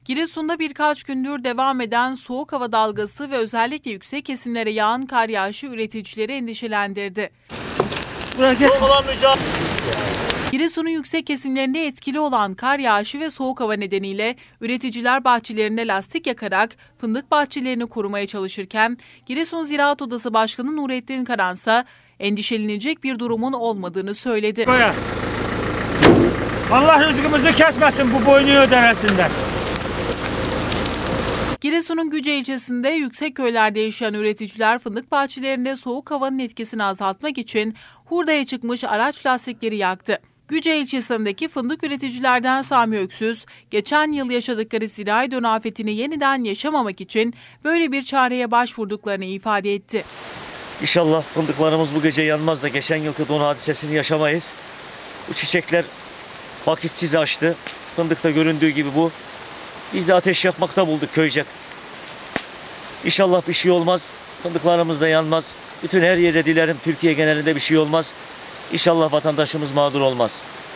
Giresun'da birkaç gündür devam eden soğuk hava dalgası ve özellikle yüksek kesimlere yağan kar yağışı üreticileri endişelendirdi. Giresun'un yüksek kesimlerinde etkili olan kar yağışı ve soğuk hava nedeniyle üreticiler bahçelerinde lastik yakarak fındık bahçelerini korumaya çalışırken Giresun Ziraat Odası Başkanı Nurettin Karansa endişelenecek bir durumun olmadığını söyledi. Allah rızkımızı kesmesin bu boynu ödemesinden. Giresun'un Güce ilçesinde yüksek köylerde yaşayan üreticiler fındık bahçelerinde soğuk havanın etkisini azaltmak için hurdaya çıkmış araç lastikleri yaktı. Güce ilçesindeki fındık üreticilerden Sami Öksüz, geçen yıl yaşadıkları zirai dön afetini yeniden yaşamamak için böyle bir çareye başvurduklarını ifade etti. İnşallah fındıklarımız bu gece yanmaz da geçen yılki don hadisesini yaşamayız. Bu çiçekler vakitsiz açtı. Fındıkta göründüğü gibi bu. Biz de ateş yakmakta bulduk köycek. İnşallah bir şey olmaz. Fındıklarımız da yanmaz. Bütün her yere dilerim Türkiye genelinde bir şey olmaz. İnşallah vatandaşımız mağdur olmaz.